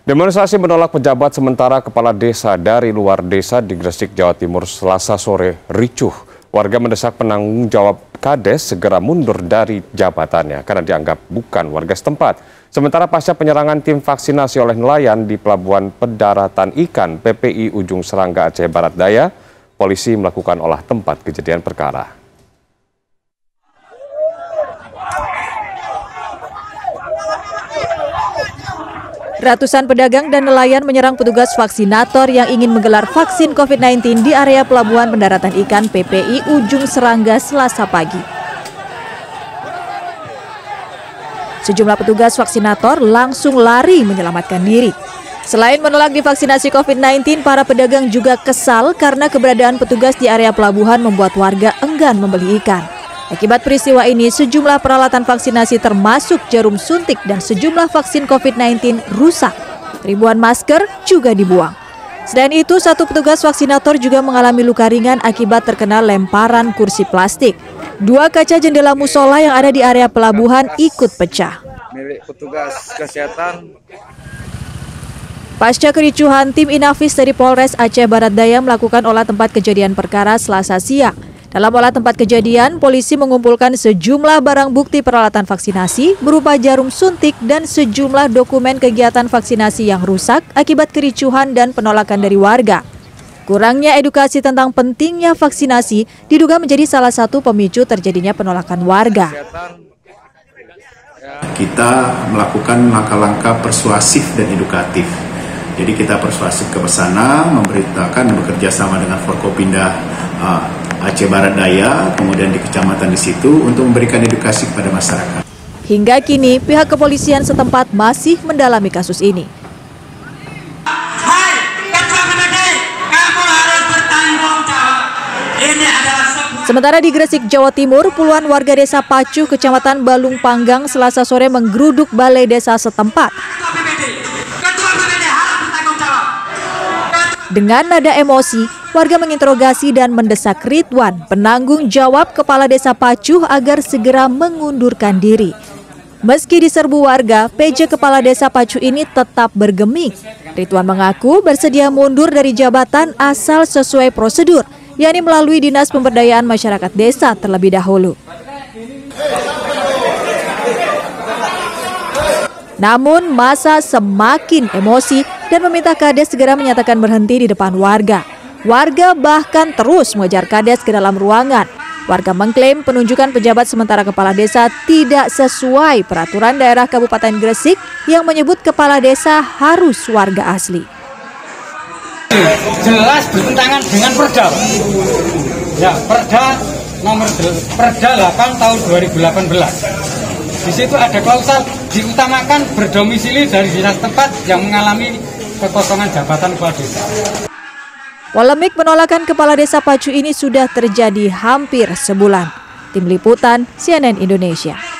Demonstrasi menolak pejabat sementara kepala desa dari luar desa di Gresik, Jawa Timur Selasa sore ricuh. Warga mendesak penanggung jawab Kades segera mundur dari jabatannya karena dianggap bukan warga setempat. Sementara pasca penyerangan tim vaksinasi oleh nelayan di Pelabuhan Pendaratan Ikan PPI Ujung Serangga Aceh Barat Daya, polisi melakukan olah tempat kejadian perkara. Ratusan pedagang dan nelayan menyerang petugas vaksinator yang ingin menggelar vaksin COVID-19 di area Pelabuhan Pendaratan Ikan PPI Ujung Serangga Selasa pagi. Sejumlah petugas vaksinator langsung lari menyelamatkan diri. Selain menolak divaksinasi COVID-19, para pedagang juga kesal karena keberadaan petugas di area pelabuhan membuat warga enggan membeli ikan. Akibat peristiwa ini, sejumlah peralatan vaksinasi termasuk jarum suntik dan sejumlah vaksin COVID-19 rusak. Ribuan masker juga dibuang. Selain itu, satu petugas vaksinator juga mengalami luka ringan akibat terkena lemparan kursi plastik. Dua kaca jendela musola yang ada di area pelabuhan ikut pecah. Milik petugas kesehatan. Pasca kericuhan, tim Inafis dari Polres Aceh Barat Daya melakukan olah tempat kejadian perkara Selasa siang. Dalam olah tempat kejadian, polisi mengumpulkan sejumlah barang bukti peralatan vaksinasi berupa jarum suntik dan sejumlah dokumen kegiatan vaksinasi yang rusak akibat kericuhan dan penolakan dari warga. Kurangnya edukasi tentang pentingnya vaksinasi diduga menjadi salah satu pemicu terjadinya penolakan warga. Kita melakukan langkah-langkah persuasif dan edukatif. Jadi kita persuasif ke sana, memberitakan bekerja sama dengan Forkopimda Aceh Barat Daya, kemudian di kecamatan di situ untuk memberikan edukasi kepada masyarakat. Hingga kini, pihak kepolisian setempat masih mendalami kasus ini. Hai, Ketua PPD, kamu harus bertanggung jawab. Ini adalah Sementara di Gresik, Jawa Timur, puluhan warga desa Pacuh, Kecamatan Balung Panggang, Selasa sore menggeruduk balai desa setempat. Ketua PPD harus bertanggung jawab. Dengan nada emosi, warga menginterogasi dan mendesak Ridwan, penanggung jawab Kepala Desa Pacuh, agar segera mengundurkan diri. Meski diserbu warga, PJ Kepala Desa Pacuh ini tetap bergeming. Ridwan mengaku bersedia mundur dari jabatan asal sesuai prosedur, yakni melalui Dinas Pemberdayaan Masyarakat Desa terlebih dahulu. Namun massa semakin emosi dan meminta Kades segera menyatakan berhenti di depan warga. Warga bahkan terus mengejar Kades ke dalam ruangan. Warga mengklaim penunjukan pejabat sementara kepala desa tidak sesuai peraturan daerah Kabupaten Gresik yang menyebut kepala desa harus warga asli. Jelas bertentangan dengan Perda. Ya, Perda 8 tahun 2018. Di situ ada klausal diutamakan berdomisili dari dinas tempat yang mengalami kekosongan jabatan kepala desa. Polemik penolakan Kepala Desa Pacuh ini sudah terjadi hampir sebulan. Tim Liputan CNN Indonesia.